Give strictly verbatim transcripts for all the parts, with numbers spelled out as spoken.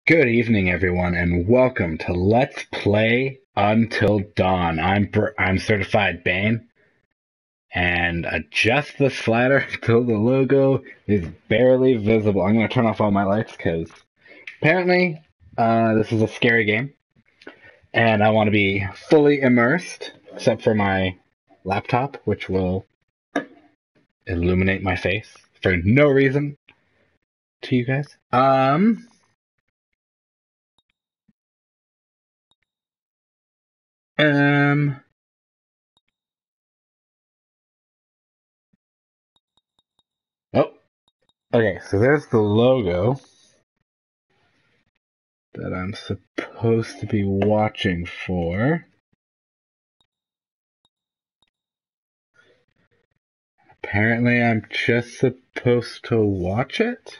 Good evening, everyone, and welcome to Let's Play Until Dawn. I'm Br- I'm Certified Bane, and adjust the slider until the logo is barely visible. I'm going to turn off all my lights because apparently uh, this is a scary game, and I want to be fully immersed, except for my laptop, which will illuminate my face for no reason to you guys. Um... Um. Oh, okay. So there's the logo that I'm supposed to be watching for. Apparently, I'm just supposed to watch it.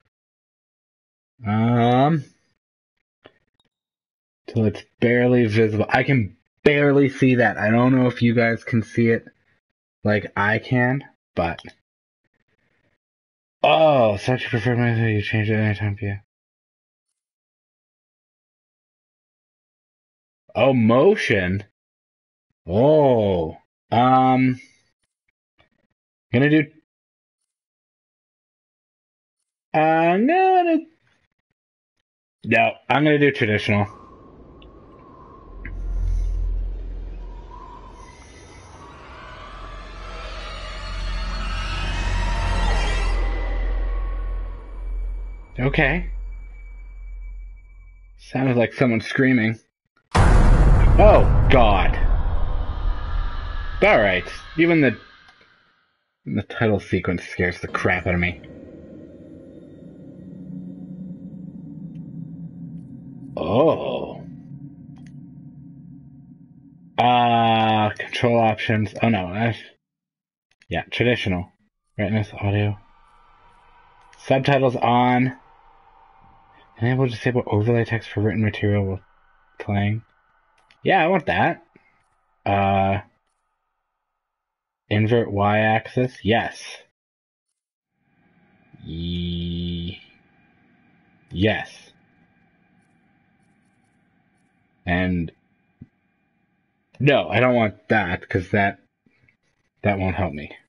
Um, till it's barely visible. I can barely see that. I don't know if you guys can see it like I can, but. Oh, such a preferred method. You change it anytime, yeah. Oh, motion. Oh, um, gonna do. I'm gonna. No, I'm gonna do traditional. Okay. Sounded like someone screaming. Oh, God. Alright. Even the the title sequence scares the crap out of me. Oh. Uh, control options. Oh, no. That's, yeah, traditional. Brightness, audio. Subtitles on. Enable to disable overlay text for written material while playing. Yeah, I want that. Uh, invert y-axis. Yes. Ye- yes. And no, I don't want that because that that won't help me.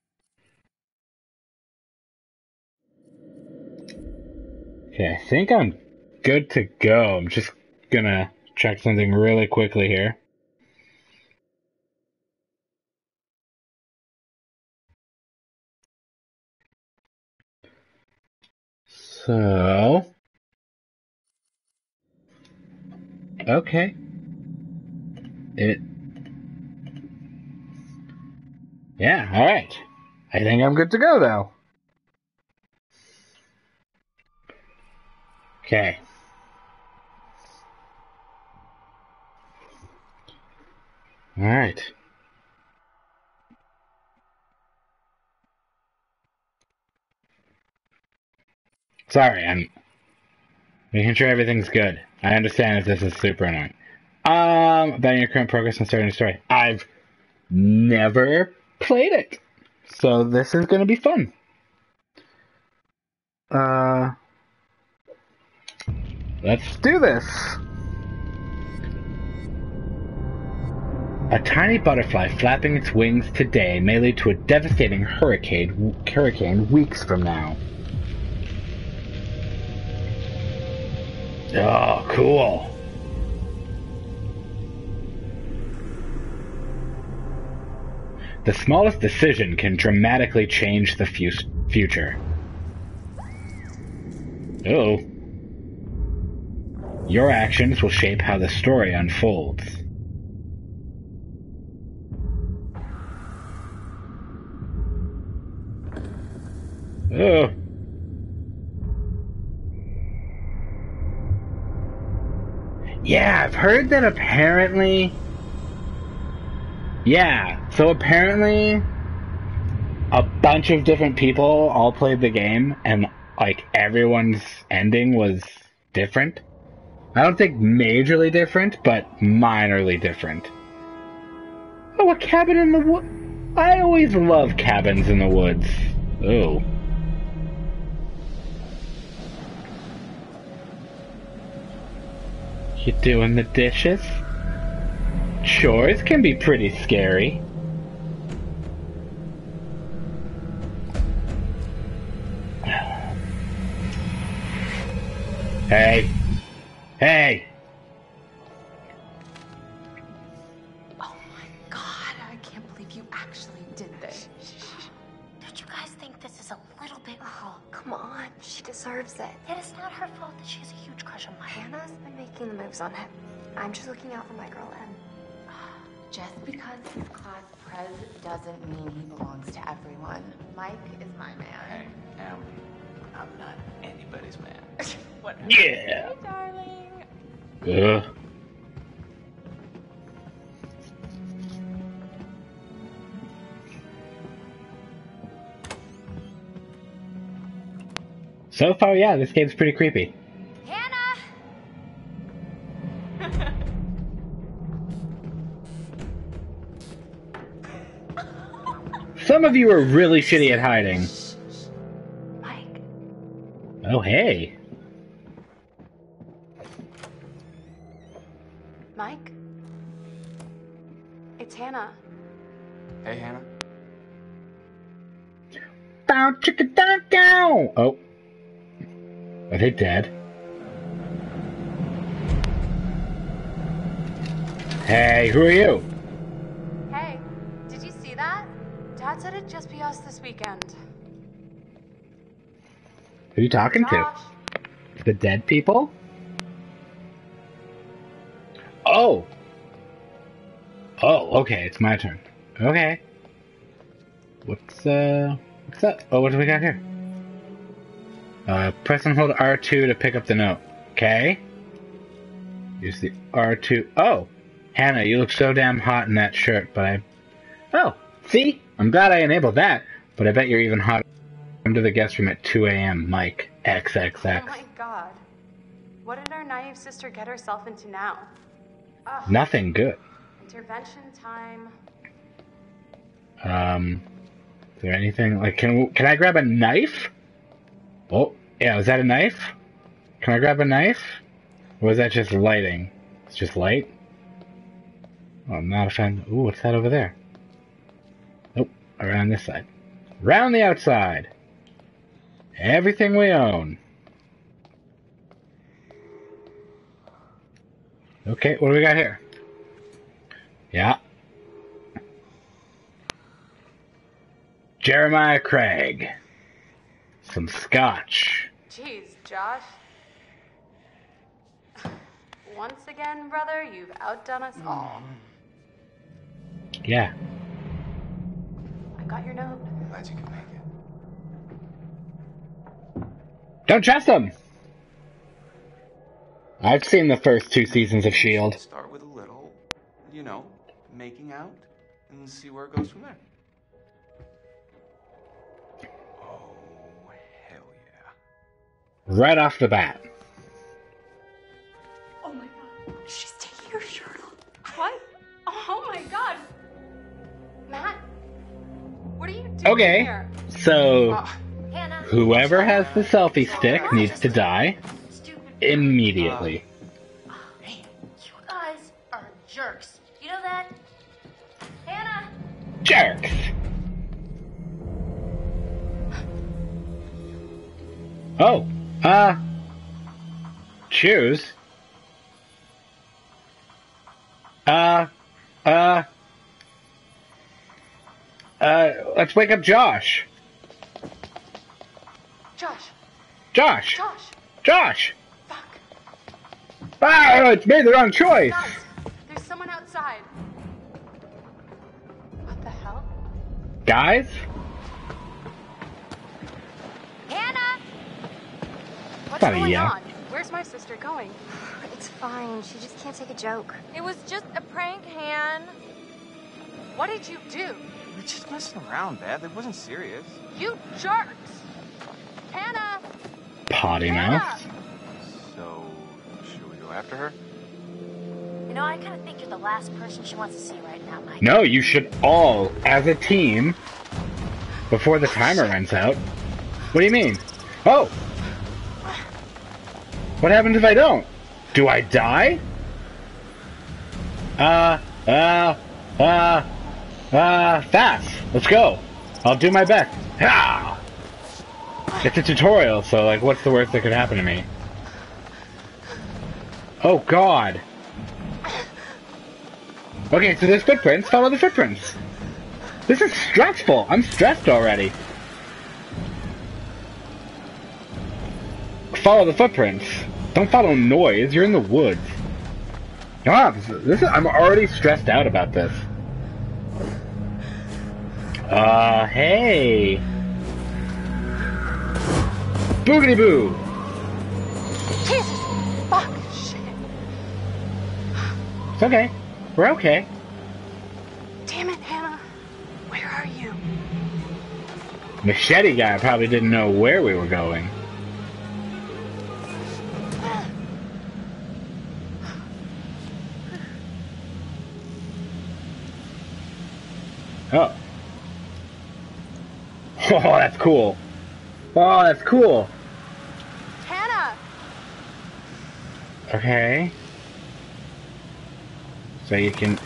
Okay, I think I'm good to go. I'm just gonna check something really quickly here. So, okay. It, yeah, alright. I think I'm good to go, though. Okay. Alright. Sorry, I'm making sure everything's good. I understand if this is super annoying. Um, about your current progress and starting a story. I've never played it, so this is gonna be fun. Uh, let's do this. A tiny butterfly flapping its wings today may lead to a devastating hurricane, hurricane weeks from now. Oh, cool. The smallest decision can dramatically change the fu- future. Oh. Your actions will shape how the story unfolds. Oh. Yeah, I've heard that apparently... Yeah, so apparently a bunch of different people all played the game, and, like, everyone's ending was different. I don't think majorly different, but minorly different. Oh, a cabin in the woods. I always love cabins in the woods. Oh. You doing the dishes? Chores can be pretty scary. Hey. Hey. Oh my god, I can't believe you actually did this. Don't you guys think this is a little bit cruel? Come on, she deserves it. Yet it's not her fault that she has a huge crush on Mike. Hannah's been making the moves on him. I'm just looking out for my girl, Em. Just because he's class prez doesn't mean he belongs to everyone. Mike is my man. Hey, Em, I'm not anybody's man. Whatever. Yeah. Hey, darling. Ugh. So far, yeah, this game's pretty creepy. Hannah! Some of you are really shitty at hiding. Mike. Oh, hey. Mike? It's Hannah. Hey, Hannah. Bow chicka down down. Oh. Are they dead? Hey, who are you? Hey, did you see that? Dad said it'd just be us this weekend. Who are you talking Josh. to? The dead people? Oh. Oh, okay, it's my turn. Okay. What's, uh, what's up? Oh, what do we got here? Uh, press and hold R two to pick up the note. Okay. Use the R two. Oh! Hannah, you look so damn hot in that shirt, but I... Oh! See? I'm glad I enabled that, but I bet you're even hotter. Come to the guest room at two A M, Mike. X X X. Oh my god. What did our naive sister get herself into now? Ugh. Nothing good. Intervention time. Um... Is there anything... Like, can, can I grab a knife? Oh, yeah, was that a knife? Can I grab a knife? Or was that just lighting? It's just light? Oh, I'm not a fan. Ooh, what's that over there? Nope, around this side. Round the outside! Everything we own. Okay, what do we got here? Yeah. Jeremiah Craig. Some scotch. Jeez, Josh. Once again, brother, you've outdone us all. Yeah. I got your note. Glad you could make it. Don't trust him! I've seen the first two seasons of S H I E L D. Start with a little, you know, making out, and see where it goes from there. Oh, hell yeah. Right off the bat. Oh my god. She's taking her shirt off. What? Oh my god. Matt? What are you doing Okay. here? So, Uh, Hannah! whoever has the selfie stick needs to die Stupid. immediately. You guys are jerks. You know that? Hannah! Jerks! Oh, uh, choose. Uh, uh, uh, let's wake up Josh. Josh. Josh! Josh. Josh! Fuck. Ah, it's made the wrong choice! Guys, there's someone outside. What the hell? Guys? Hannah! What's Not a going yeah. on? Where's my sister going? It's fine. She just can't take a joke. It was just a prank, Han. What did you do? we're just messing around, Dad. That wasn't serious. You jerks! Hannah! Potty mouth. So, should we go after her? You know, I kind of think you're the last person she wants to see right now, Mike. No, you should all, as a team, before the timer runs out. What do you mean? Oh! What happens if I don't? Do I die? Uh, uh, uh, uh, fast. Let's go. I'll do my best. Ah! It's a tutorial, so, like, what's the worst that could happen to me? Oh, God. Okay, so there's footprints. Follow the footprints. This is stressful. I'm stressed already. Follow the footprints. Don't follow noise. You're in the woods. Come on. This is, I'm already stressed out about this. Uh, hey. Boogity boo. Jesus! Fuck! Shit! It's okay. We're okay. Damn it, Hannah! Where are you? Machete guy probably didn't know where we were going. Oh. Oh, that's cool. Oh, that's cool. Hannah! Okay. So you can...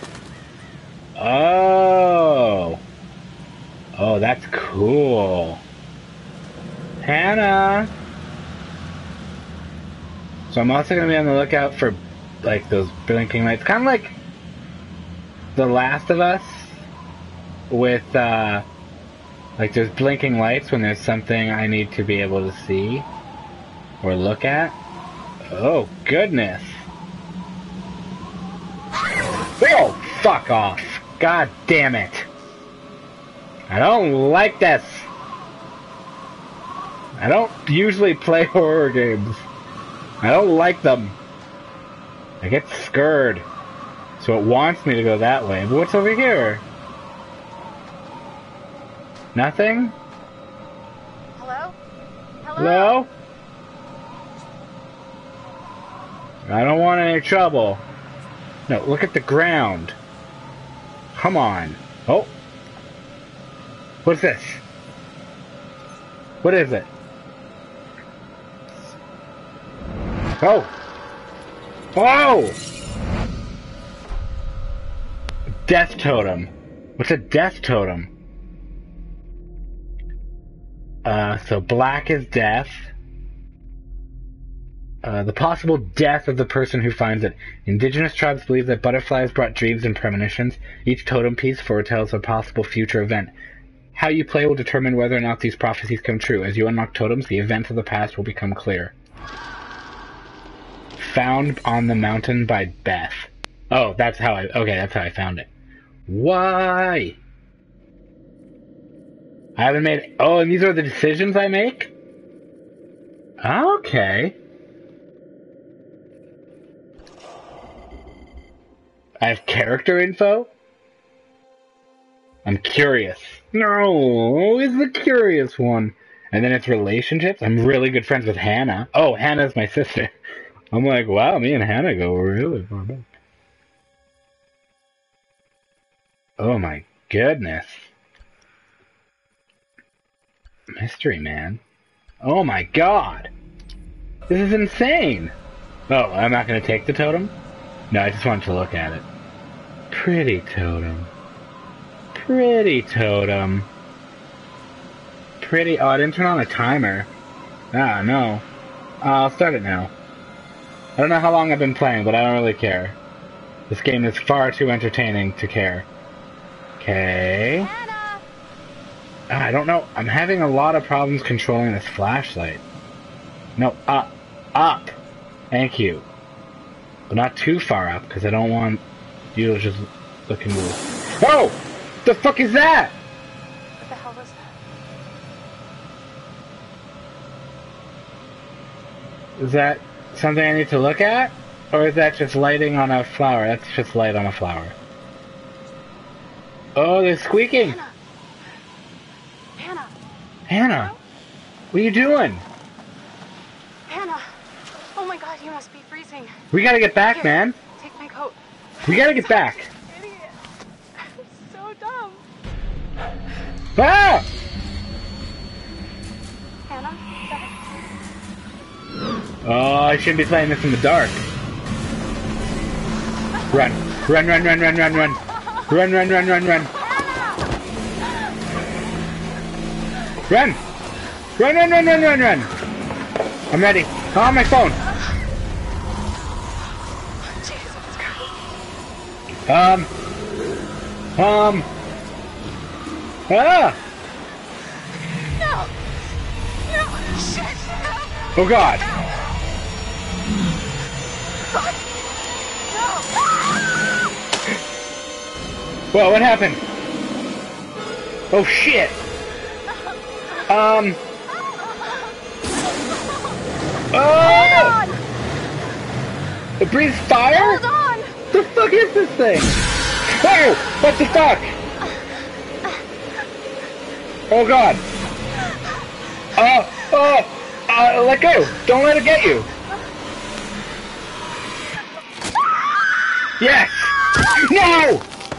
Oh. Oh, that's cool. Hannah! So I'm also going to be on the lookout for, like, those blinking lights. Kind of like The Last of Us with, uh... like, there's blinking lights when there's something I need to be able to see or look at. Oh, goodness. Oh, fuck off. God damn it. I don't like this. I don't usually play horror games. I don't like them. I get scared. So it wants me to go that way. But what's over here? Nothing? Hello? Hello? Hello? I don't want any trouble. No, look at the ground. Come on. Oh. What's this? What is it? Oh. Oh! Death totem. What's a death totem? Uh, so black is death. Uh, the possible death of the person who finds it. Indigenous tribes believe that butterflies brought dreams and premonitions. Each totem piece foretells a possible future event. How you play will determine whether or not these prophecies come true. As you unlock totems, the events of the past will become clear. Found on the mountain by Beth. Oh, that's how I... Okay, that's how I found it. Why? I haven't made... Oh, and these are the decisions I make? Okay. I have character info? I'm curious. No, it's the curious one. And then it's relationships. I'm really good friends with Hannah. Oh, Hannah's my sister. I'm like, wow, me and Hannah go really far back. Oh my goodness. Mystery man. Oh my god. This is insane. Oh, I'm not going to take the totem? No, I just wanted to look at it. Pretty totem. Pretty totem. Pretty... Oh, I didn't turn on a timer. Ah, no. I'll start it now. I don't know how long I've been playing, but I don't really care. This game is far too entertaining to care. Okay. Hannah! Ah, I don't know. I'm having a lot of problems controlling this flashlight. No, up. Up! Thank you. But not too far up, because I don't want you to just look and move. Oh! The fuck is that? What the hell was that? Is that something I need to look at? Or is that just lighting on a flower? That's just light on a flower. Oh, they're squeaking! Hannah! Hannah! Hannah! What are you doing? Hannah! Oh my god, you must be freezing. We gotta get back, Here, man. Take my coat. We gotta get back. Idiot. I'm so dumb. Ah! Hannah? Oh, I shouldn't be playing this in the dark. Run. Run, run, run, run, run, run. Run, run, run, run, run. Run! Run, run, run, run, run, run! I'm ready. On my phone. Um. Um. Ah! No! No! Shit! Oh God! Whoa, what happened? Oh shit! Um. Oh! It breathes fire? Hold on! The fuck is this thing? Whoa! What the fuck? Oh God! Uh, oh! Uh, let go! Don't let it get you! Yes! No!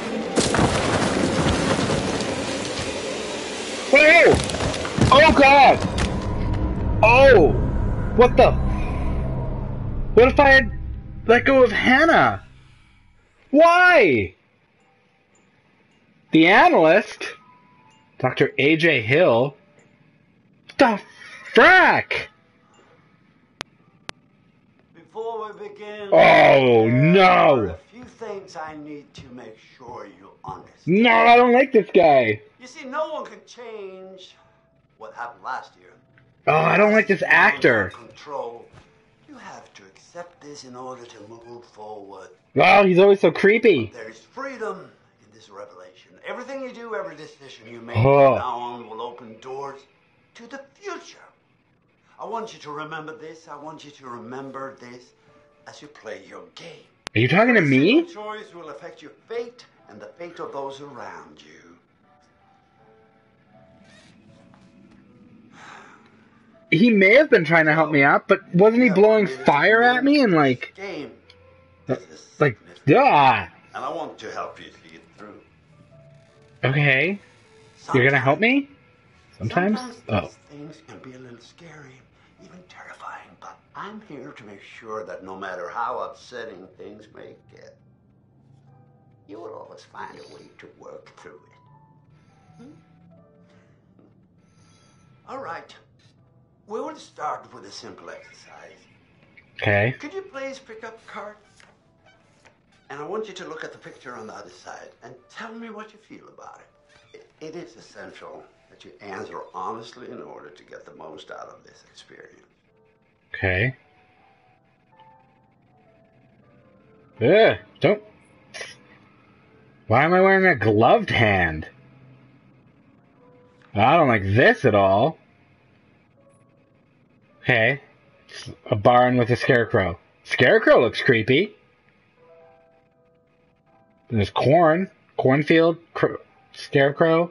Whoa! Oh God! Oh! What the? What if I had let go of Hannah? Why? The analyst? Doctor A J Hill? The frack? Before we begin, Oh, there no. are a few things I need to make sure you understand. No, I don't like this guy. You see, no one can change what happened last year. Oh, I don't like this actor. Control. You have to accept this in order to move forward. Oh, he's always so creepy. There is freedom in this revelation. Everything you do, every decision you make Oh. from now on will open doors to the future. I want you to remember this. I want you to remember this as you play your game. Are you talking to Every me? single choice will affect your fate and the fate of those around you. He may have been trying to help me out, but wasn't he blowing fire at me and like, Game. uh, This is like, significant, ah, and I want to help you see it through. okay. You're gonna help me? Sometimes? Sometimes Oh. these things can be a little scary, even terrifying, but I'm here to make sure that no matter how upsetting things may get, you will always find a way to work through it. Hmm? All right. We will start with a simple exercise. Okay. Could you please pick up a card? And I want you to look at the picture on the other side and tell me what you feel about it. It, it is essential that you answer honestly in order to get the most out of this experience. Okay. Ugh, don't. Why am I wearing a gloved hand? I don't like this at all. Okay. It's a barn with a scarecrow. Scarecrow looks creepy. There's corn. Cornfield. Cr- scarecrow.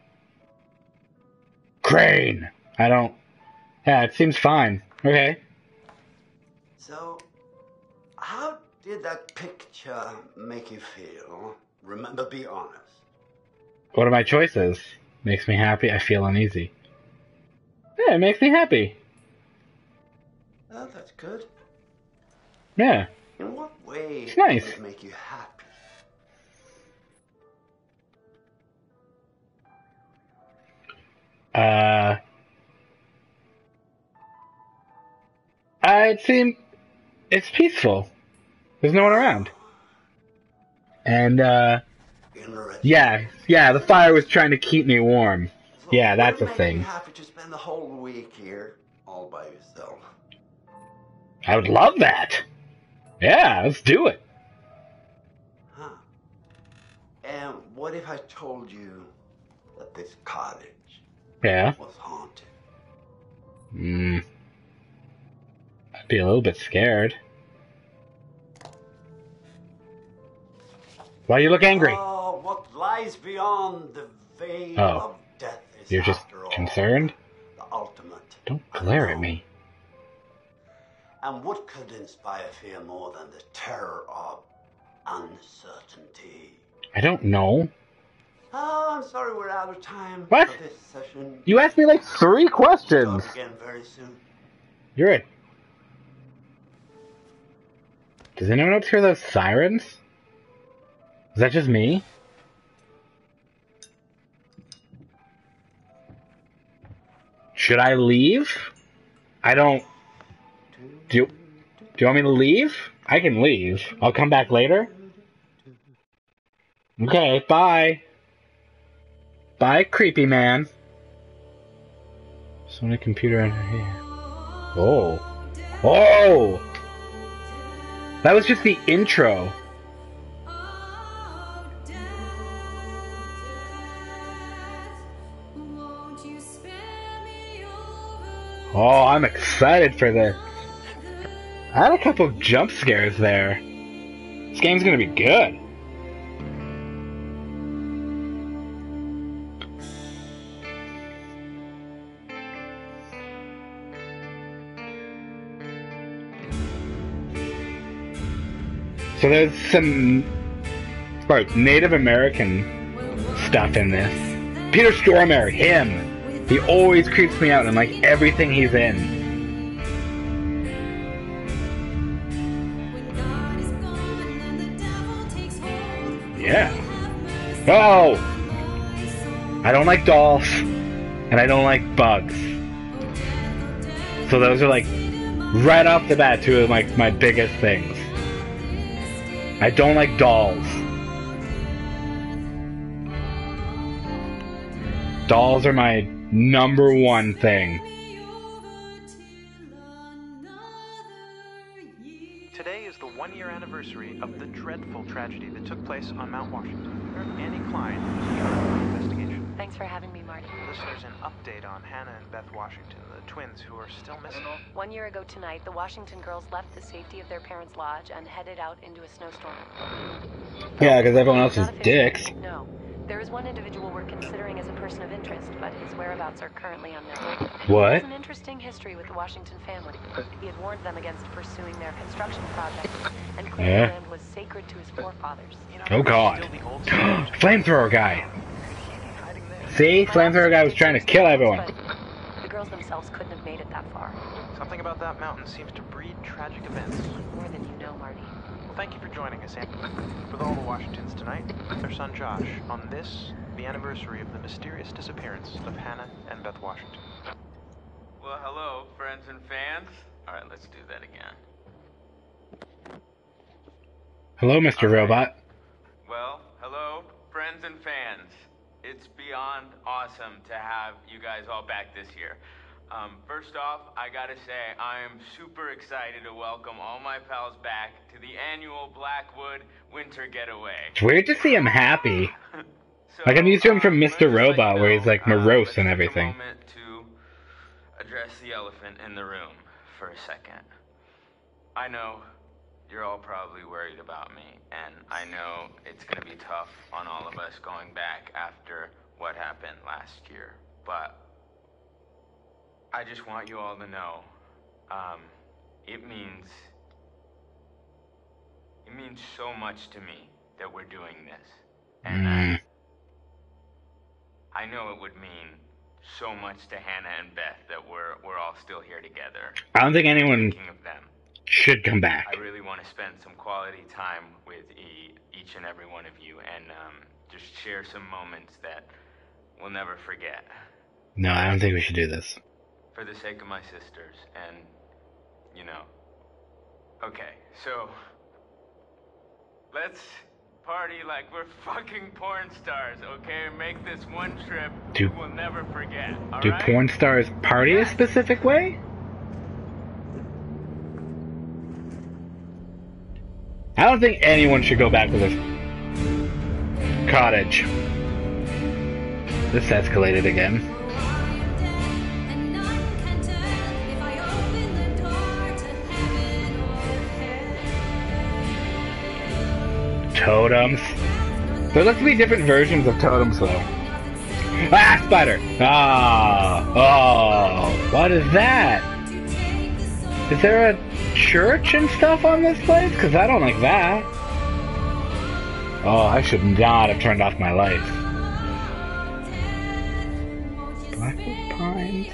Crane. I don't. Yeah, it seems fine. Okay. So, how did that picture make you feel? Remember, be honest. What are my choices? Makes me happy. I feel uneasy. Yeah, it makes me happy. Oh, that's good. Yeah. In what way It's nice. did it make you happy? Uh. Uh, it seemed. It's peaceful. There's no one around. And, uh. Interesting. Yeah, yeah, the fire was trying to keep me warm. So Yeah, that's would a it make you thing. happy to spend the whole week here all by yourself? I would love that. Yeah, let's do it. Huh. And what if I told you that this cottage Yeah. was haunted? Hmm. I'd be a little bit scared. Why you look angry? Oh, what lies beyond the veil Oh. of death is, You're just after all, concerned? the ultimate. Don't glare at unknown. me. And what could inspire fear more than the terror of uncertainty? I don't know. Oh, I'm sorry we're out of time What? for this session. You asked me like three questions. Talk again very soon. You're a... Does anyone else hear those sirens? Is that just me? Should I leave? I don't... Do you, do you want me to leave? I can leave. I'll come back later. Okay, bye. Bye, creepy man. Sony computer in her here. Oh. Oh! That was just the intro. Oh, I'm excited for this. I had a couple of jump scares there. This game's gonna be good. So there's some like, Native American stuff in this. Peter Stormare, him. He always creeps me out in like everything he's in. Yeah. Oh! I don't like dolls, and I don't like bugs. So those are like right off the bat two of like my biggest things. I don't like dolls. Dolls are my number one thing. Today is the one-year anniversary of the dreadful tragedy that took place on Mount Washington. Annie Klein was in charge of the investigation. Thanks for having me, Marty. Listeners, an update on Hannah and Beth Washington, the twins who are still missing. One year ago tonight, the Washington girls left the safety of their parents' lodge and headed out into a snowstorm. Yeah, because everyone else is Not officially, dicks. No. There is one individual we're considering as a person of interest, but his whereabouts are currently unknown. What? He has an interesting history with the Washington family. He had warned them against pursuing their construction project, and claimed Yeah. the land was sacred to his forefathers. You know, Oh god. still the old soldiers. Flamethrower guy. Hiding there. See? Flamethrower guy was trying to kill everyone. But the girls themselves couldn't have made it that far. Something about that mountain seems to breed tragic events. More than you know, Marty. Well, thank you for joining us, Annie. With all the Washingtons tonight, their son Josh, on this, the anniversary of the mysterious disappearance of Hannah and Beth Washington. Well, hello, friends and fans. All right, let's do that again. Hello, Mister All right. Robot. Well, hello, friends and fans. It's beyond awesome to have you guys all back this year. Um, first off, I gotta say, I am super excited to welcome all my pals back to the annual Blackwood Winter Getaway. It's weird to see him happy. So, Like, I'm used to him from um, Mister let's just let Robot, you where he's, know, like, uh, morose let's and take everything. a moment to address the elephant in the room for a second. I know you're all probably worried about me, and I know it's gonna be tough on all of us going back after what happened last year, but I just want you all to know, um, it means, it means so much to me that we're doing this, and Mm. uh, I know it would mean so much to Hannah and Beth that we're we're all still here together. I don't think anyone Thinking of them. should come back. I really want to spend some quality time with e- each and every one of you, and um, just share some moments that we'll never forget. No, I don't think we should do this. For the sake of my sisters, and, you know. Okay, so, let's party like we're fucking porn stars, okay? Make this one trip Do- we'll never forget, alright? Do porn stars party a specific way? I don't think anyone should go back to this cottage. This escalated again. Totems. There looks to be different versions of totems, though. Ah, spider! Ah, oh, what is that? Is there a church and stuff on this place? Because I don't like that. Oh, I should not have turned off my lights. Blackwood Pines.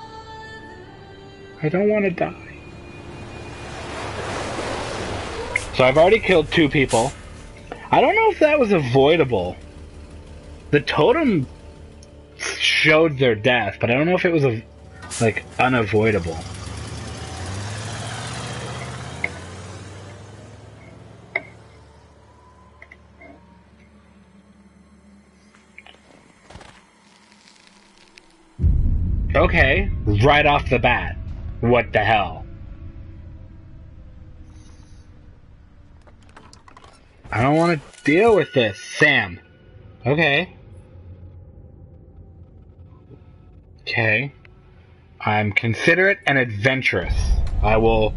I don't want to die. So I've already killed two people. I don't know if that was avoidable. The totem showed their death, but I don't know if it was, a, like, unavoidable. Okay, right off the bat. What the hell? I don't want to deal with this, Sam. Okay. Okay. I'm considerate and adventurous. I will...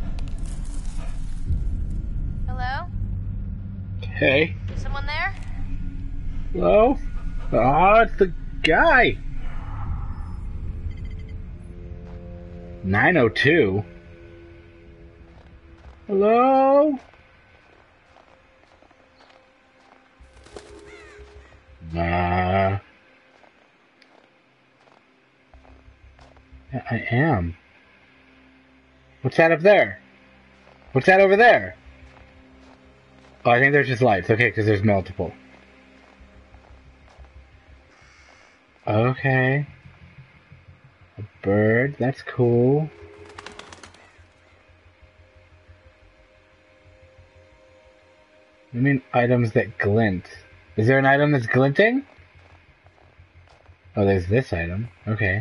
Hello? Okay. Someone there? Hello? Oh, it's the guy. nine oh two? Hello? Nah. I am. What's that up there? What's that over there? Oh, I think there's just lights. Okay, because there's multiple. Okay. A bird. That's cool. I mean items that glint. Is there an item that's glinting? Oh, there's this item. Okay.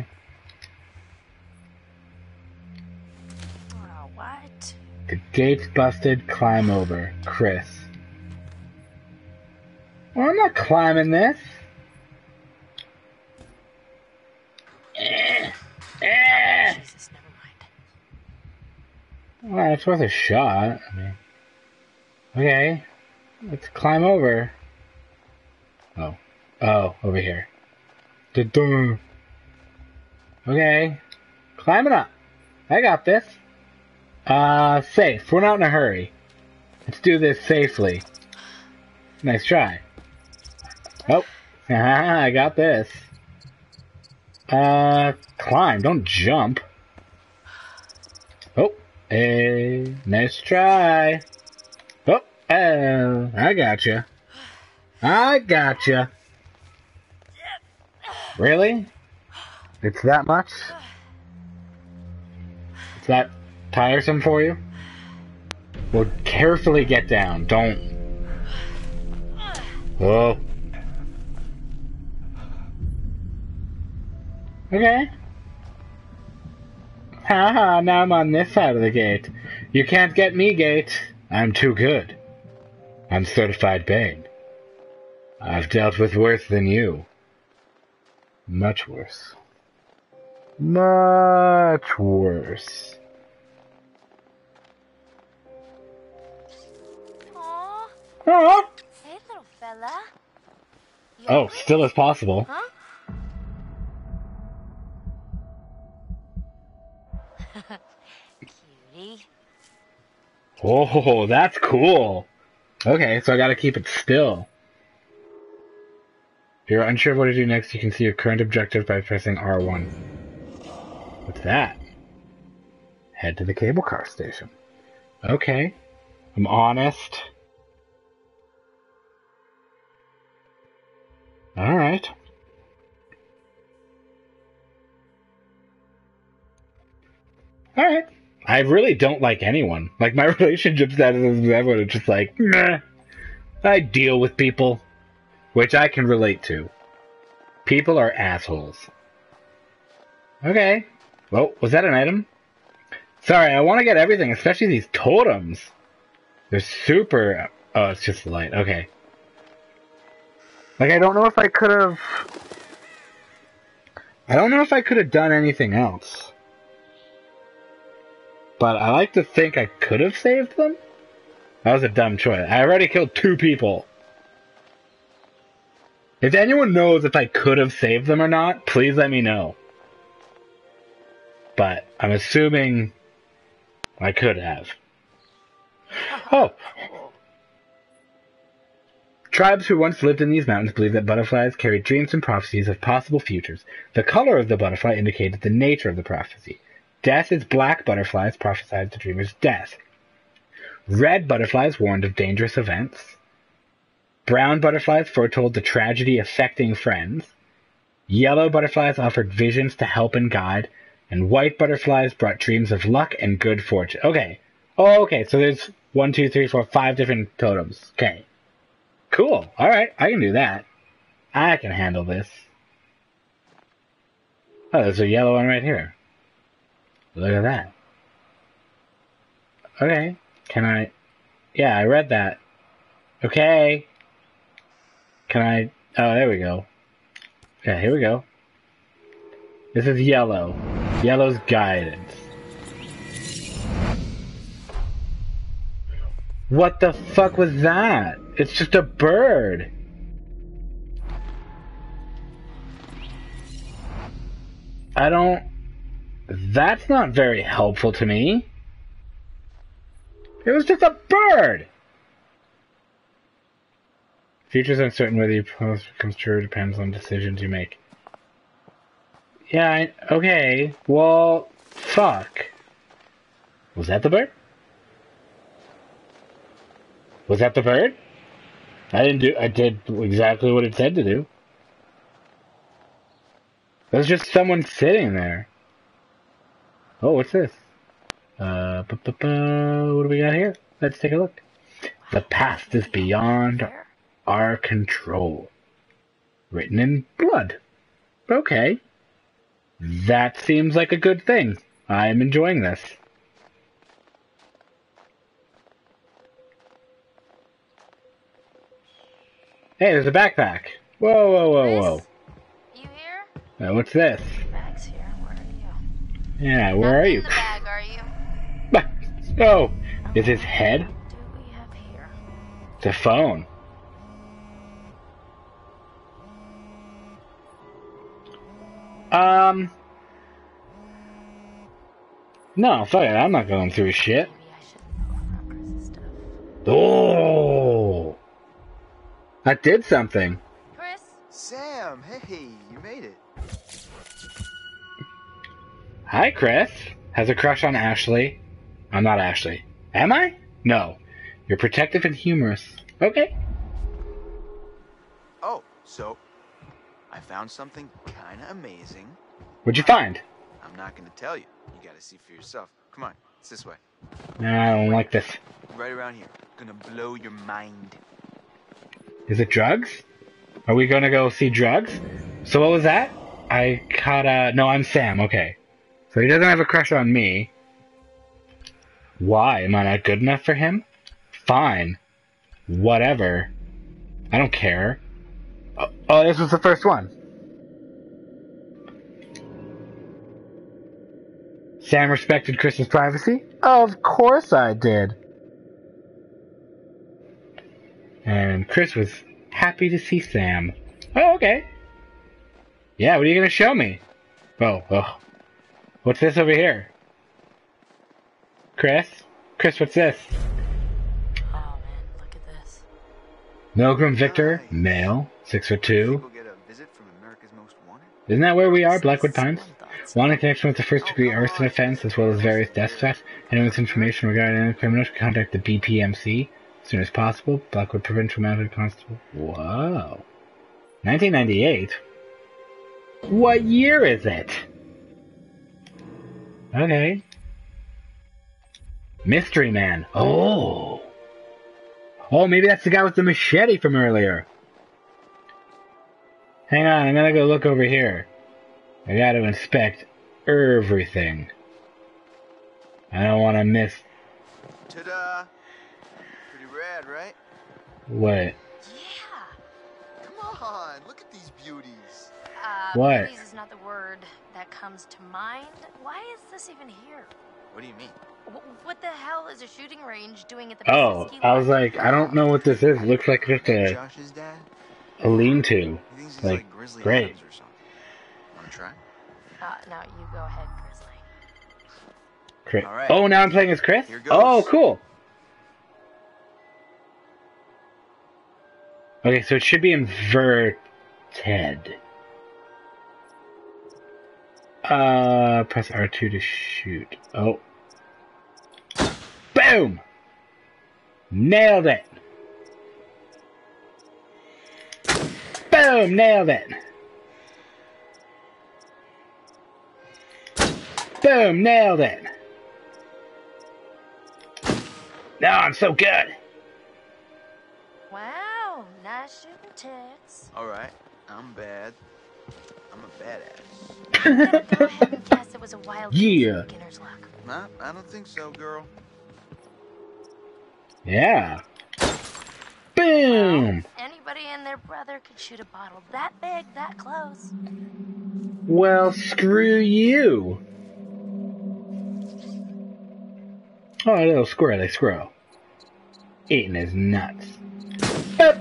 Oh, what? The gate's busted. Climb over. Chris. Well, I'm not climbing this. Eh. Eh. Jesus, never mind. Well, it's worth a shot. I mean, okay. Let's climb over. Oh. Oh, over here. Da-dum. Okay. Climbing up. I got this. Uh, safe. We're not in a hurry. Let's do this safely. Nice try. Oh. I got this. Uh, climb. Don't jump. Oh. Hey. Nice try. Oh. Oh. I gotcha. I gotcha. Really? It's that much? It's that tiresome for you? Well, carefully get down. Don't... Oh. Okay. Haha, now I'm on this side of the gate. You can't get me, gate. I'm too good. I'm certified Bane. I've dealt with worse than you. Much worse. Much worse. Aww. Aww. Hey, little fella. You Oh, okay? still as possible. Huh? Cutie. Oh, that's cool. Okay, so I gotta keep it still. If you're unsure of what to do next, you can see your current objective by pressing R one. What's that? Head to the cable car station. Okay. I'm honest. Alright. Alright. I really don't like anyone. Like, my relationship status is everyone is just like, meh. I deal with people. Which I can relate to. People are assholes. Okay. Well, was that an item? Sorry, I want to get everything, especially these totems. They're super... Oh, it's just the light. Okay. Like, I don't know if I could have... I don't know if I could have done anything else. But I like to think I could have saved them. That was a dumb choice. I already killed two people. If anyone knows if I could have saved them or not, please let me know. But I'm assuming I could have. Oh! Tribes who once lived in these mountains believed that butterflies carried dreams and prophecies of possible futures. The color of the butterfly indicated the nature of the prophecy. Death is black butterflies prophesied the dreamer's death. Red butterflies warned of dangerous events. Brown butterflies foretold the tragedy affecting friends. Yellow butterflies offered visions to help and guide. And white butterflies brought dreams of luck and good fortune. Okay. Oh, okay. So there's one, two, three, four, five different totems. Okay. Cool. All right. I can do that. I can handle this. Oh, there's a yellow one right here. Look at that. Okay. Can I... Yeah, I read that. Okay. Can I... Oh, there we go. Yeah, here we go. This is yellow. Yellow's guidance. What the fuck was that? It's just a bird. I don't... That's not very helpful to me. It was just a bird! Future's uncertain whether your promise becomes true depends on decisions you make. Yeah, I, okay. Well, fuck. Was that the bird? Was that the bird? I didn't do... I did exactly what it said to do. There's just someone sitting there. Oh, what's this? Uh, bu -bu -bu, what do we got here? Let's take a look. The past is beyond our control. Written in blood. Okay. That seems like a good thing. I'm enjoying this. Hey, there's a backpack. Whoa, whoa, whoa, whoa. You here? Uh, what's this? Bag's here. Where are you? Yeah, where Not are in you? the bag, are you? Oh, is his head? What do we have here? It's a phone. Um. No, fuck it. I'm not going through his shit. Maybe I shouldn't open up Chris's stuff. Oh, that did something. Chris? Sam, hey, you made it. Hi, Chris. Has a crush on Ashley. I'm not Ashley. Am I? No. You're protective and humorous. Okay. Oh, so I found something kind of amazing. What'd you find? I'm not going to tell you. You got to see for yourself. Come on, it's this way. No, I don't like this. Right around here. Gonna blow your mind. Is it drugs? Are we gonna go see drugs? So what was that? I caught a... No, I'm Sam. Okay. So he doesn't have a crush on me. Why? Am I not good enough for him? Fine. Whatever. I don't care. Oh, oh, this was the first one. Sam respected Chris's privacy? Of course I did. And Chris was happy to see Sam. Oh, okay. Yeah, what are you going to show me? Oh, oh. What's this over here? Chris? Chris, what's this? Oh, man, look at this. Milgram Victor, male, six foot two. People get a visit from America's Most Wanted. Isn't that where we are, Blackwood Pines? Wanted connection with the first degree arson offense as well as various death threats. Anyone with information regarding any criminals can contact the B P M C as soon as possible. Blackwood Provincial Mounted Constable. Wow. nineteen ninety-eight? What year is it? Okay. Mystery Man. Oh. Oh, maybe that's the guy with the machete from earlier. Hang on, I'm gonna go look over here. I gotta inspect everything. I don't want to miss... Ta-da! Pretty rad, right? What? Yeah. Come on, look at these beauties. Uh, What? Please is not the word that comes to mind. Why is this even here? What do you mean? Wh- What the hell is a shooting range doing at the Oh, ski I was lodge? like, I don't know what this is. It looks like just a, Josh's dad? a lean-to. He thinks he's Like, like Grizzly great. Adams or something. Wanna try? Uh, no, you go ahead, Grizzly. Chris. All right. Oh, now I'm playing as Chris? Here goes. Oh, cool. Okay, so it should be inverted. Uh, press R two to shoot. Oh. Boom! Nailed it. Boom, nailed it. Boom, nailed it. No, I'm so good. Wow, nice shooting tits. Alright, I'm bad. I'm a badass. I'm gonna go ahead and guess it was a wild Yeah. beginner's luck. Nah, I don't think so, girl. Yeah. Boom. Anybody and their brother could shoot a bottle that big, that close. Well, screw you. Oh, a little squirrely squirrel. Eating his nuts. Boop.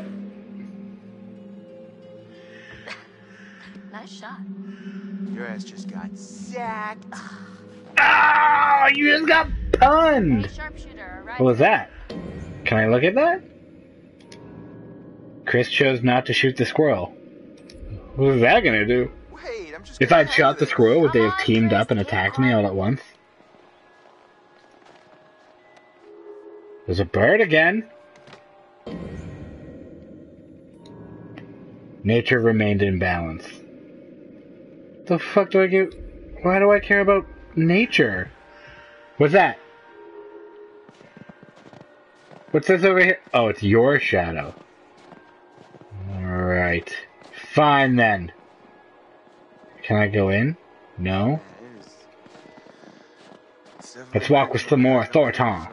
Nice shot. Your ass just got sacked. Oh, you just got punned. Hey, sharpshooter, right? What was that? Can I look at that? Chris chose not to shoot the squirrel. What was that gonna do? Wait, I'm just If I'd shot the squirrel, would they have teamed up and attacked me all at once? There's a bird again. Nature remained in balance. The fuck do I give? Why do I care about nature? What's that? What's this over here? Oh, it's your shadow. Alright. Fine then. Can I go in? No? Let's walk with some more Thorton.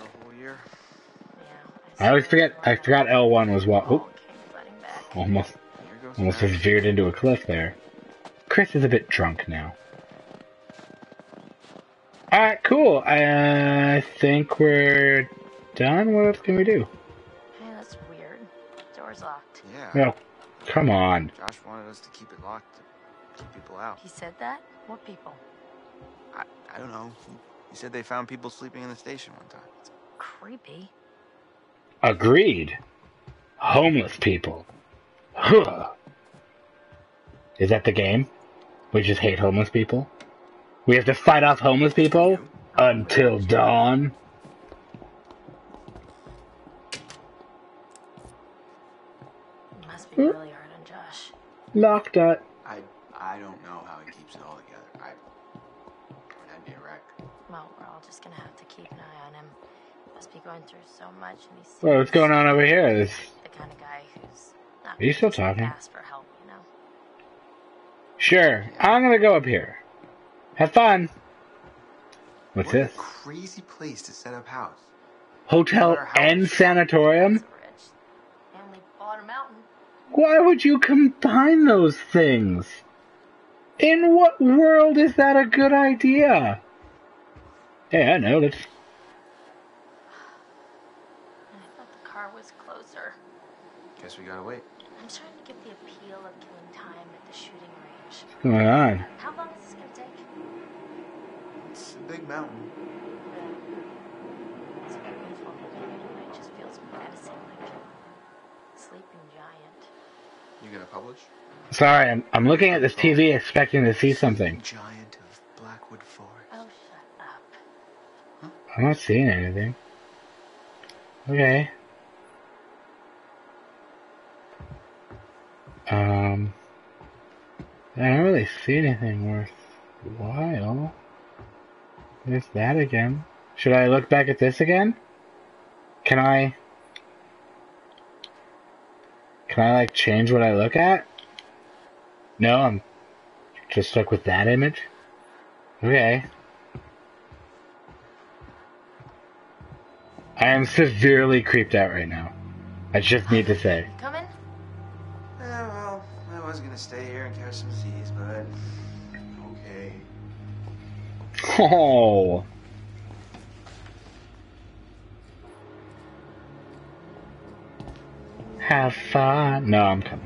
I always forget, I forgot L one was what. Oh, almost, almost just veered into a cliff there. Chris is a bit drunk now. Alright, cool. I think we're done. What else can we do? Hey, that's weird. Door's locked. Yeah. No, come on. Josh wanted us to keep it locked to keep people out. He said that? What people? I, I don't know. He, he said they found people sleeping in the station one time. Creepy. Agreed. Homeless people. Huh. Is that the game? We just hate homeless people? We have to fight off homeless people until dawn? It must be really hard on Josh. Locked up. I I don't know how he keeps it all together. I, I I'd be a wreck. Well, we're all just gonna have to keep an eye on him. Must be going through so much, and he's Well, what's going on over here? This... the kind of guy who's not Are you still gonna talking? ask for help, you know. Sure. I'm gonna go up here. Have fun. What's what this? a crazy place to set up house. Hotel and sanatorium? And we bought a mountain. Why would you combine those things? In what world is that a good idea? Hey, I know that. I thought the car was closer. Guess we gotta wait. I'm trying to get the appeal of killing time at the shooting range. What's going on? How long is this gonna take? It's a big mountain. It's beautiful. It just feels menacing, like a sleeping giant. You gonna publish? Sorry, I'm, I'm looking at this T V expecting to see something. Giant of Blackwood Forest. Oh, shut up. I'm not seeing anything. Okay. Um, I don't really see anything worthwhile. There's that again. Should I look back at this again? Can I... Can I, like, change what I look at? No, I'm just stuck with that image? Okay. I am severely creeped out right now. I just need to say. Coming? Yeah, well, I was gonna stay here and catch some Z's, but... Okay. Oh. Have fun. No, I'm coming.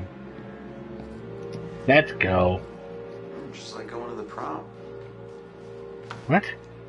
Let's go. Just like going to the prom. What?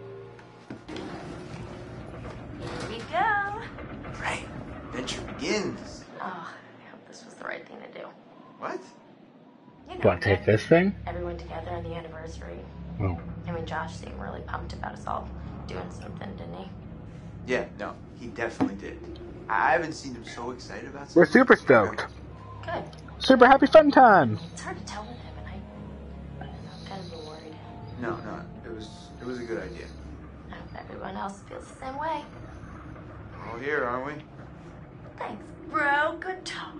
Here you go. Right. Adventure begins. Oh, I hope this was the right thing to do. What? You know, Want to take this thing? everyone together on the anniversary. Oh. I mean, Josh seemed really pumped about us all doing something, didn't he? Yeah, no, he definitely did. I haven't seen him so excited about something. We're super stoked. Good. Super happy fun time. It's hard to tell with him, and I, I'm kind of a little worried. No, no, it was it was a good idea. I hope everyone else feels the same way. All here, aren't we? Thanks, bro. Good talk.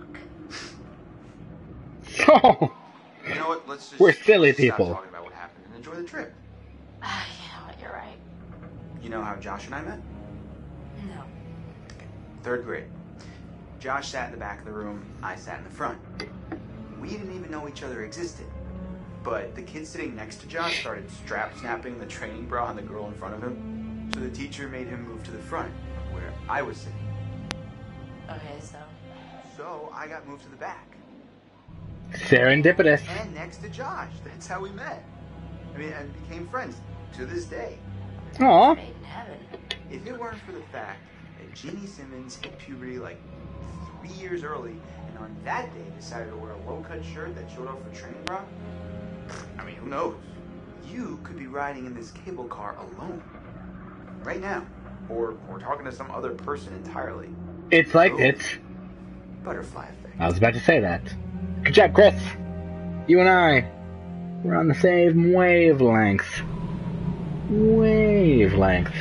Oh, You know what? Let's just We're silly let's stop people. talking about what happened and enjoy the trip. Ah, you know what? You're right. You know how Josh and I met? No. Third grade. Josh sat in the back of the room, I sat in the front. We didn't even know each other existed. But the kid sitting next to Josh started strap snapping the training bra on the girl in front of him. So the teacher made him move to the front, where I was sitting. Okay, so. So I got moved to the back. serendipitous. And next to Josh. That's how we met. I mean, and became friends to this day. Aw. Made in heaven. If it weren't for the fact that Jeannie Simmons hit puberty like three years early, and on that day decided to wear a low-cut shirt that showed off her training bra, I mean, who knows? You could be riding in this cable car alone. Right now. Or, or talking to some other person entirely. It's like Oh. it's. Butterfly effect. I was about to say that. Good job, Chris. You and I, we're on the same wavelength. Wavelength.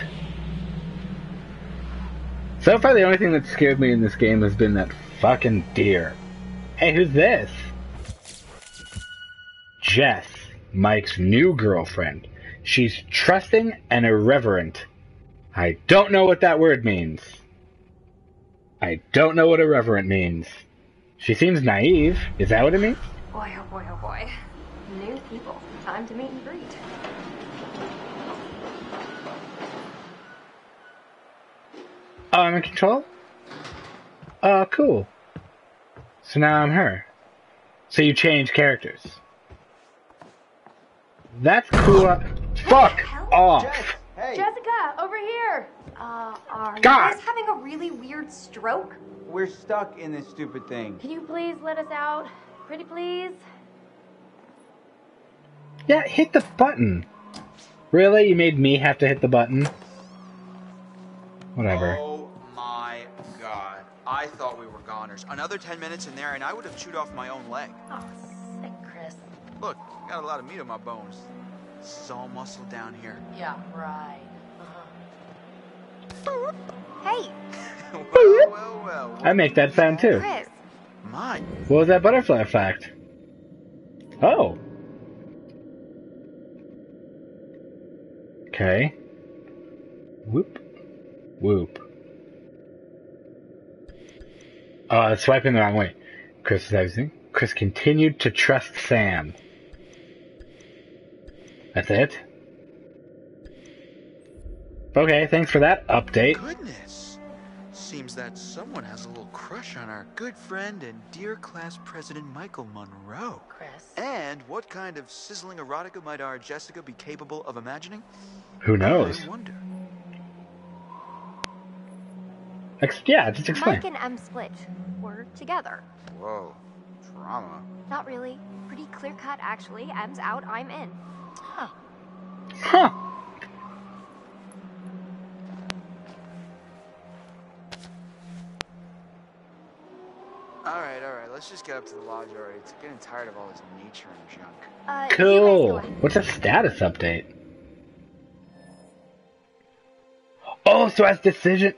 So far, the only thing that scared me in this game has been that fucking deer. Hey, who's this? Jess, Mike's new girlfriend. She's trusting and irreverent. I don't know what that word means. I don't know what irreverent means. She seems naive. Is that what it means? Boy, oh boy, oh boy. New people. Time to meet and greet. Oh, I'm in control? Oh, cool. So now I'm her. So you change characters. That's cool. Fuck off! Jess, hey! Jessica, over here. Uh, are you God. guys having a really weird stroke? We're stuck in this stupid thing. Can you please let us out? Pretty please? Yeah, hit the button. Really? You made me have to hit the button? Whatever. Oh my god. I thought we were goners. Another ten minutes in there and I would have chewed off my own leg. Oh, sick, Chris. Look, got a lot of meat on my bones. This is all muscle down here. Yeah, right. Uh-huh. Hey, well, well, well. I make that sound too. Chris. My. What was that butterfly effect? Oh. Okay. Whoop. Whoop. Oh, I was swiping the wrong way. Chris is everything. Chris continued to trust Sam. That's it? Okay, thanks for that update. Goodness. Seems that someone has a little crush on our good friend and dear class president Michael Monroe. Chris. And what kind of sizzling erotica might our Jessica be capable of imagining? Who knows? I wonder. Ex- yeah, just explain. Mike and Em split. We're together. Whoa. Drama. Not really. Pretty clear cut, actually. Em's out, I'm in. Huh. Huh. Alright, alright. Let's just get up to the lodge already. It's getting tired of all this nature and junk. Uh, you guys Cool. go ahead. What's a status update? Oh, so as decision.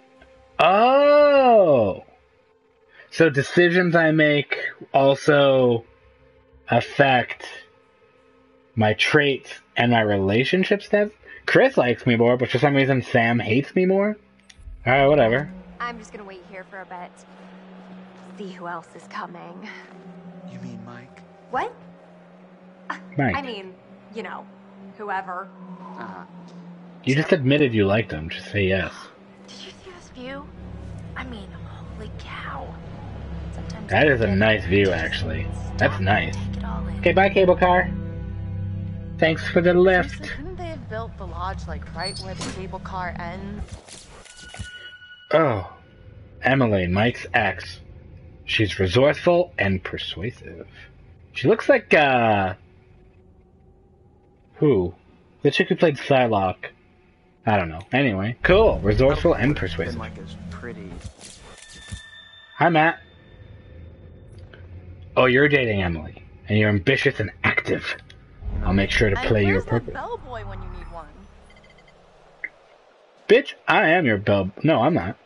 Oh. So decisions I make also affect my traits and my relationship stats. Chris likes me more, but for some reason Sam hates me more. Alright, whatever. I'm just gonna wait here for a bit. See who else is coming. You mean Mike? What? Mike. I mean, you know, whoever. Uh-huh. You just admitted you liked him. Just say yes. Did you see this view? I mean, holy cow. Sometimes That I is a forget nice to view, just actually. stop That's and nice. take it all in. Okay, bye, cable car. Thanks for the lift. Seriously, couldn't they have built the lodge like right where the cable car ends? Oh, Emily, Mike's ex. She's resourceful and persuasive. She looks like, uh... who? The chick who played Psylocke. I don't know. Anyway, cool. Resourceful and persuasive. Like is pretty. Hi, Matt. Oh, you're dating Emily, and you're ambitious and active. I'll make sure to play you appropriately. Bellboy when you need one. Bitch, I am your bell. No, I'm not.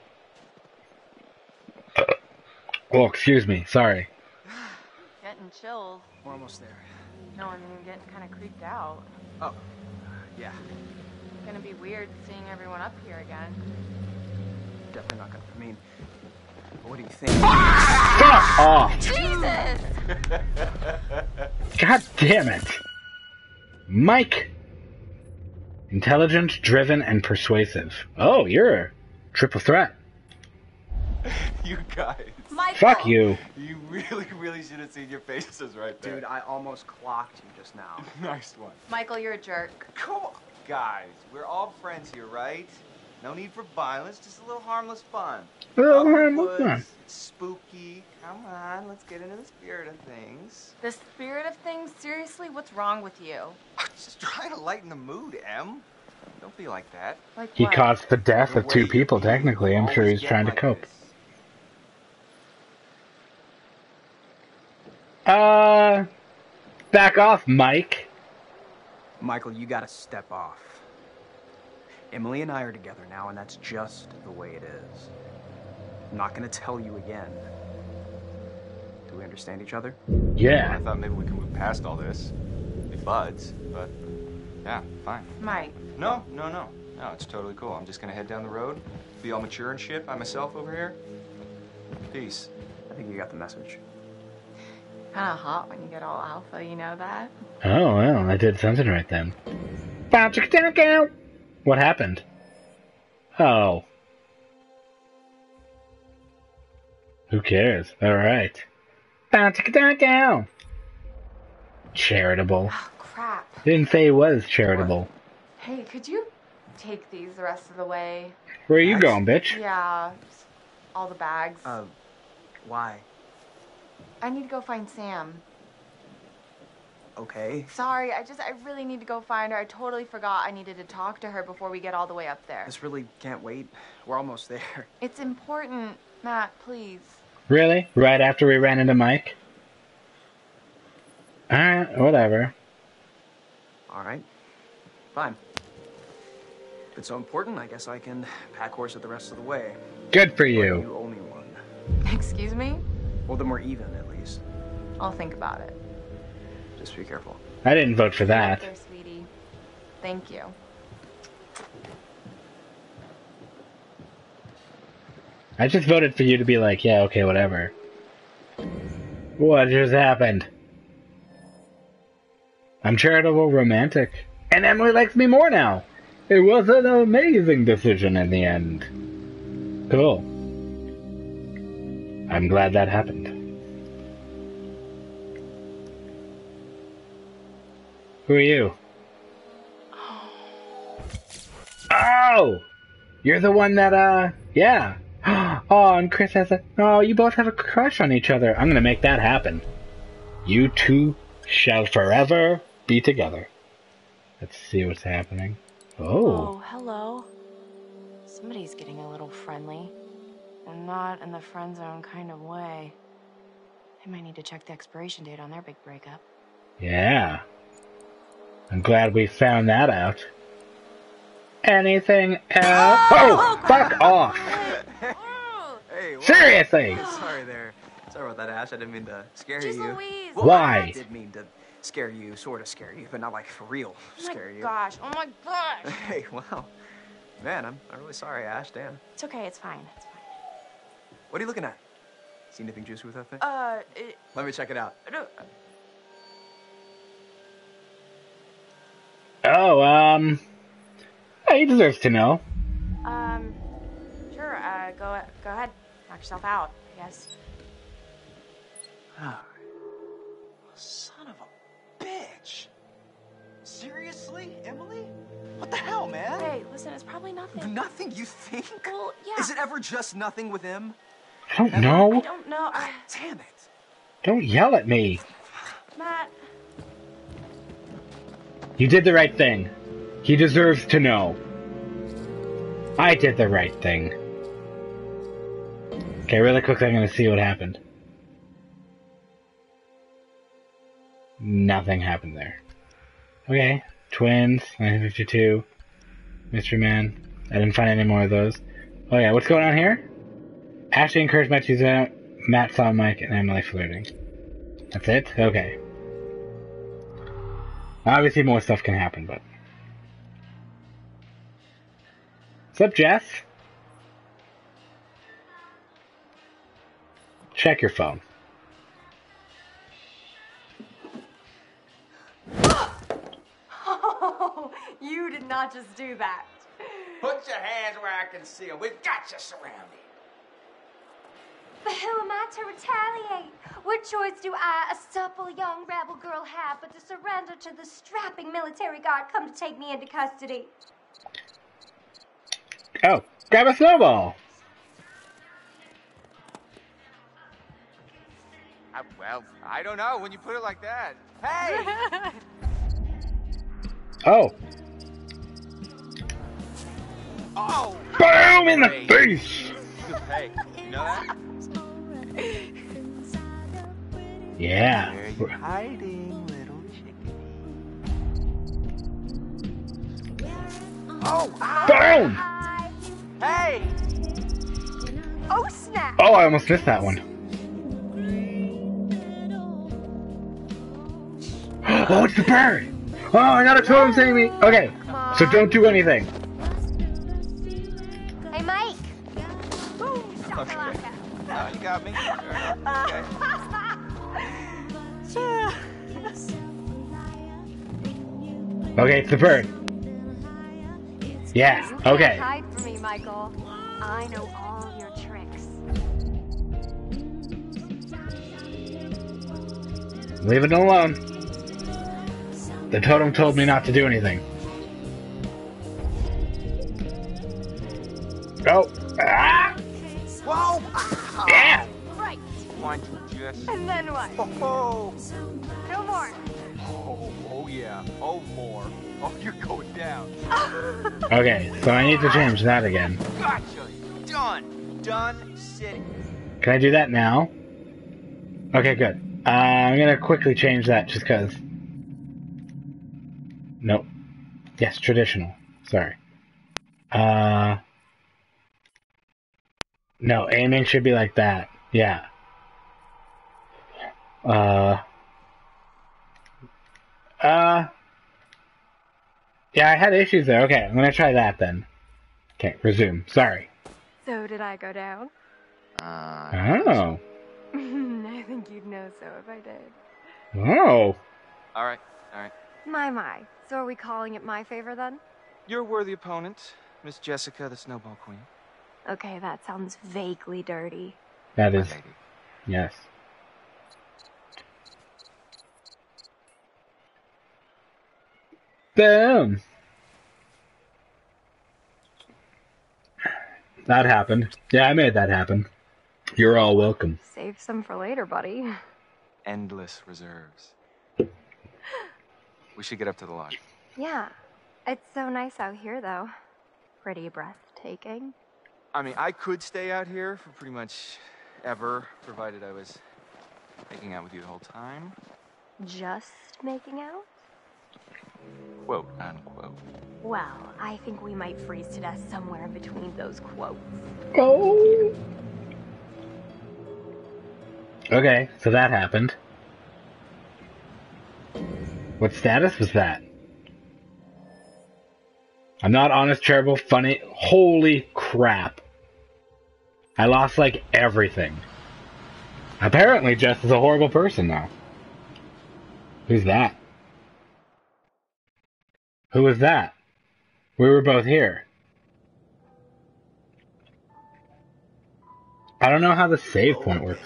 Oh, excuse me. Sorry. Getting chills. We're almost there. No, I mean, I'm getting kind of creeped out. Oh, yeah. It's gonna be weird seeing everyone up here again. Definitely not gonna. I mean, what do you think? Fuck off! Jesus! God damn it. Mike. Intelligent, driven, and persuasive. Oh, you're a triple threat. You guys. Michael! Fuck you. You really, really should have seen your faces right there. Dude, I almost clocked you just now. Nice one. Michael, you're a jerk. Come on. Guys, we're all friends here, right? No need for violence, just a little harmless fun. A little Out in the harmless fun. woods, it's spooky. Come on, let's get into the spirit of things. The spirit of things? Seriously, what's wrong with you? I'm just trying to lighten the mood, Em. Don't be like that. Like He what? caused the death The of two way people, you technically. I'm sure always he's get trying to like cope. this. Uh, back off, Mike. Michael, you gotta step off. Emily and I are together now, and that's just the way it is. I'm not gonna tell you again. Do we understand each other? Yeah. I thought maybe we could move past all this. Be buds, but yeah, fine. Mike. No, no, no. No, it's totally cool. I'm just gonna head down the road, be all mature and shit by myself over here. Peace. I think you got the message. Kinda hot when you get all alpha, you know that? Oh, well, I did something right then. What happened? Oh. Who cares? Alright. Charitable. Oh, crap. Didn't say he was charitable. Hey, could you take these the rest of the way? Where are you going, bitch? Yeah, just all the bags. Uh, why? I need to go find Sam. Okay. Sorry, I just, I really need to go find her. I totally forgot I needed to talk to her before we get all the way up there. This really can't wait. We're almost there. It's important, Matt, please. Really? Right after we ran into Mike? Alright, whatever. All right. Fine. If it's so important, I guess I can pack horse it the rest of the way. Good for But you. You owe me one. Excuse me? Well, then we're even, at least. I'll think about it. Just be careful. I didn't vote for Up that. there, sweetie. Thank you. I just voted for you to be like, yeah, okay, whatever. What just happened? I'm charitable, romantic, and Emily likes me more now. It was an amazing decision in the end. Cool. I'm glad that happened. Who are you? Oh! You're the one that, uh, yeah. Oh, and Chris has a... Oh, you both have a crush on each other. I'm gonna make that happen. You two shall forever be together. Let's see what's happening. Oh. Oh, hello. Somebody's getting a little friendly. And not in the friend zone kind of way. They might need to check the expiration date on their big breakup. Yeah. I'm glad we found that out. Anything else? Oh, fuck off! Hey, what? Seriously! Sorry there. Sorry about that, Ash. I didn't mean to scare Jeez you. Louise. Well, Why? I did mean to scare you, sort of scare you, but not like for real Oh my scare you. gosh, oh my gosh. Hey, wow. Man, I'm, I'm really sorry, Ash. Damn. It's okay, it's fine. It's fine. What are you looking at? See anything juicy with that thing? Uh, it, Let me check it out. no, Oh, um... yeah, he deserves to know. um, sure, uh, go, go ahead. Knock yourself out, yes. Ah. Son of a bitch. Seriously, Emily? What the hell, man? Hey, listen, it's probably nothing. Nothing, you think? Well, yeah. Is it ever just nothing with him? I don't I know. don't know. I, Damn it. Don't yell at me. Matt, You did the right thing. He deserves to know. I did the right thing. Okay, really quick, I'm gonna see what happened. Nothing happened there. Okay, twins, nineteen fifty-two, Mystery Man. I didn't find any more of those. Oh yeah, what's going on here? Ashley encouraged Matt to use out. Matt saw Mike and Emily flirting. That's it? Okay. Obviously more stuff can happen, but... What's up, Jess? Check your phone. Oh, you did not just do that. Put your hands where I can see them. We've got you surrounded. But who am I to retaliate? What choice do I, a supple young rebel girl, have but to surrender to the strapping military guard come to take me into custody? Oh, grab a snowball! I, well, I don't know when you put it like that. Hey! Oh. Oh! Boom in the Great. face! Hey, you know that? Yeah. Where are you hiding, little chicken? Oh! Boom! Hey! Oh, snap! Oh, I almost missed that one. Oh, it's the bird! Oh, I got a totem saying me. Okay, so don't do anything. Hey, Mike! Boom! Okay. No, you got me. Okay. Okay, it's the bird. Yeah, You can't okay. hide from me, Michael. I know all your tricks. Leave it alone. The totem told me not to do anything. Go. Ah! Whoa! Yeah! Right. One, yes. And then what? Oh, No more. oh, oh, yeah. Oh, more. Oh, you're going down. Okay, so I need to change that again. Gotcha. Done. Done sitting. Can I do that now? Okay, good. Uh, I'm gonna quickly change that just because. Nope. Yes, traditional. Sorry. Uh. No, aiming should be like that. Yeah. Uh. Uh. Yeah, I had issues there. Okay, I'm gonna try that then. Okay, resume. Sorry. So did I go down? Uh, Oh. I think you'd know so if I did. Oh. all right, all right. My, my. So are we calling it my favor then? You're a worthy opponent, Miss Jessica, the Snowball Queen. Okay, that sounds vaguely dirty. That My is. lady. Yes. Boom. That happened. Yeah, I made that happen. You're all welcome. Save some for later, buddy. Endless reserves. We should get up to the lodge. Yeah. It's so nice out here, though. Pretty breathtaking. I mean, I could stay out here for pretty much ever, provided I was making out with you the whole time. Just making out? Quote, unquote. Well, I think we might freeze to death somewhere in between those quotes. Oh. Okay, so that happened. What status was that? I'm not honest, terrible, funny. Holy crap. I lost, like, everything. Apparently, Jess is a horrible person now. Who's that? Who was that? We were both here. I don't know how the save point works.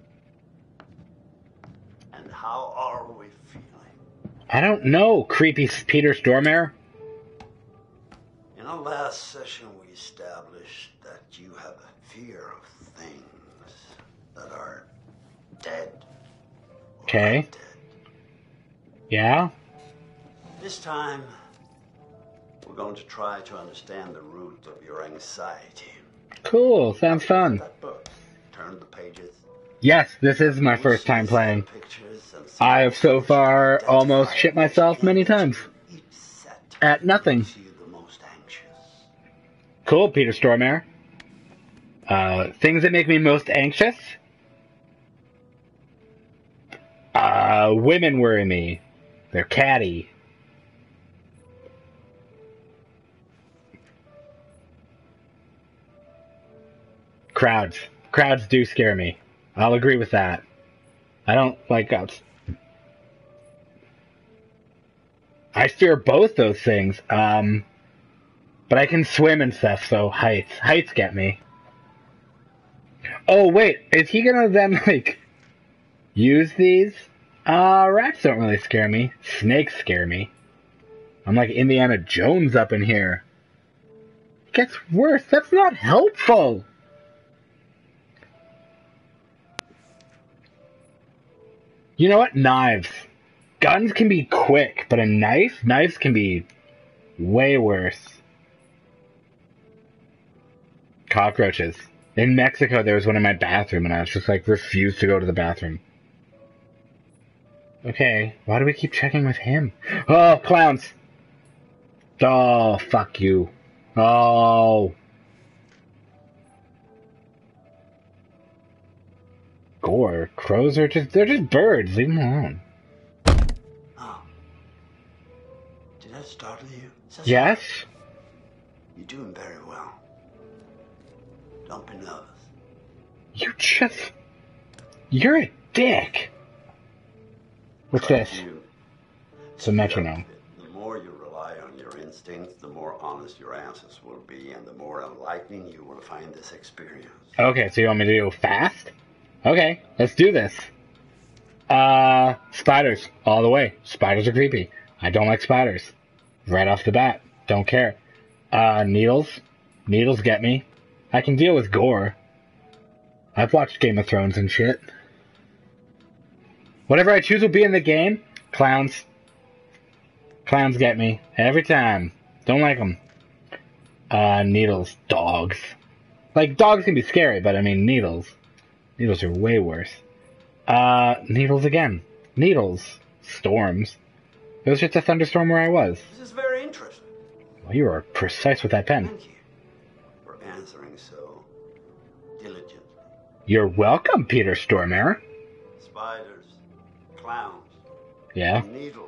And how are we feeling? I don't know, creepy Peter Stormare. In our last session, we established that you have a fear of things that are dead. or Okay. not dead. Yeah? This time, we're going to try to understand the root of your anxiety. Cool, sounds fun. That book, turned the pages? Yes, this is my first time playing. I have so far almost shit myself many times. At nothing. Cool, Peter Stormare. Uh, things that make me most anxious? Uh, women worry me. They're catty. Crowds. Crowds do scare me. I'll agree with that. I don't like crowds. I fear both those things. Um, but I can swim and stuff, so heights. Heights get me. Oh, wait. Is he gonna then, like, use these? Uh, rats don't really scare me. Snakes scare me. I'm like Indiana Jones up in here. It gets worse. That's not helpful. You know what? Knives. Guns can be quick, but a knife? Knives can be way worse. Cockroaches. In Mexico, there was one in my bathroom, and I was just like, refused to go to the bathroom. Okay, why do we keep checking with him? Oh, clowns! Oh, fuck you. Oh. Gore. Crows are just, they're just birds. Leave them alone. Oh. Did that startle you? Yes? You're doing very well. Don't be nervous. You just... You're a dick. What's this? It's a metronome. The more you rely on your instincts, the more honest your answers will be, and the more enlightening you will find this experience. Okay, so you want me to go fast? Okay, let's do this. Uh, spiders, all the way. Spiders are creepy. I don't like spiders. Right off the bat. Don't care. Uh, needles. Needles get me. I can deal with gore. I've watched Game of Thrones and shit. Whatever I choose will be in the game. Clowns. Clowns get me. Every time. Don't like them. Uh, needles. Dogs. Like, dogs can be scary, but I mean, needles. Needles are way worse. Uh, needles again. Needles. Storms. It was just a thunderstorm where I was. This is very interesting. Well, you were precise with that pen. Thank you for answering so diligently. You're welcome, Peter Stormare. Spiders, clowns, Yeah. needles.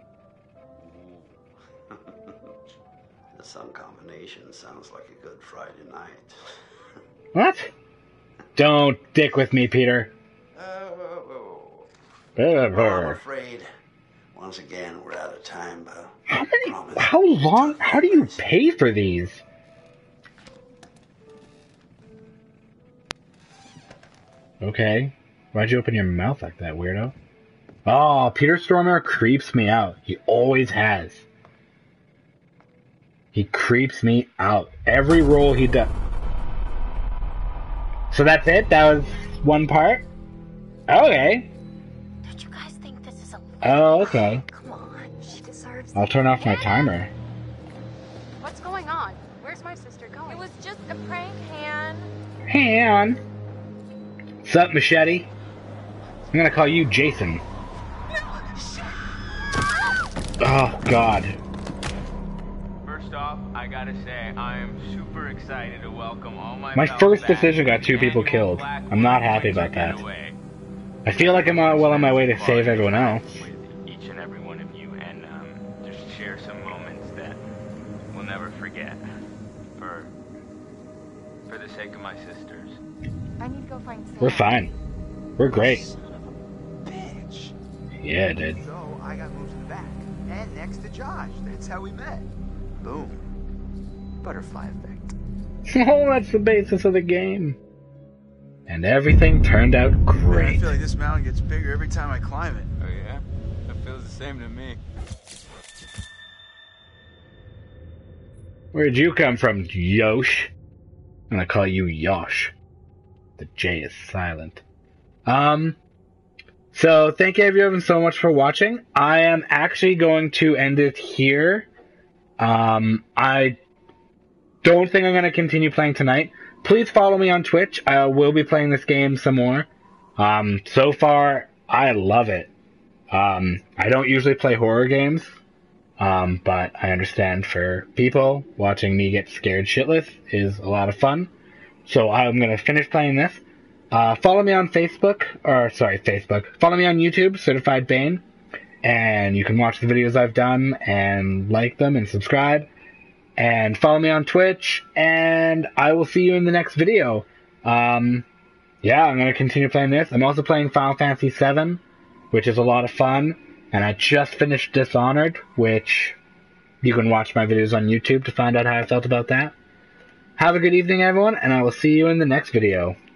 The sun combination sounds like a good Friday night. What? Don't dick with me, Peter. Oh, Well, I'm afraid, once again, we're out of time, but How many? How long? How do you pay for these? Okay. Why'd you open your mouth like that, weirdo? Oh, Peter Stormare creeps me out. He always has. He creeps me out. Every role he does. So that's it? That was one part? Okay. Don't you guys think this is a... Oh, okay. Come on, she deserves I'll turn off my timer. What's going on? Where's my sister going? It was just a prank, Han. Hey, on. Sup, Machete? I'm gonna call you Jason. Oh, God. First off, I gotta say, I am super excited to welcome all my My pals first back decision got to two the people annual killed. Blackwood I'm not happy Winter about that. Getaway. I feel like I'm uh, well on my way to save everyone else. With each and every one of you, and um, just share some moments that we'll never forget. For for the sake of my sisters. I need to go find Sam. We're fine. We're great. Bitch. Yeah, dude. So I got moved to the back and next to Josh. That's how we met. Boom. Butterfly effect. Oh, that's the basis of the game. And everything turned out Man, I great. feel like this mountain gets bigger every time I climb it. Oh, yeah? That feels the same to me. Where'd you come from, Yosh? I'm gonna call you Yosh. The J is silent. Um, so thank you everyone so much for watching. I am actually going to end it here. Um, I don't think I'm gonna continue playing tonight. please follow me on Twitch. I will be playing this game some more. Um, so far, I love it. Um, I don't usually play horror games, um, but I understand for people, watching me get scared shitless is a lot of fun. So I'm going to finish playing this. Uh, follow me on Facebook, or sorry, Facebook. Follow me on YouTube, Certified Bane, and you can watch the videos I've done and like them and subscribe. And follow me on Twitch, and I will see you in the next video. Um, yeah, I'm going to continue playing this. I'm also playing Final Fantasy seven, which is a lot of fun. And I just finished Dishonored, which you can watch my videos on YouTube to find out how I felt about that. Have a good evening, everyone, and I will see you in the next video.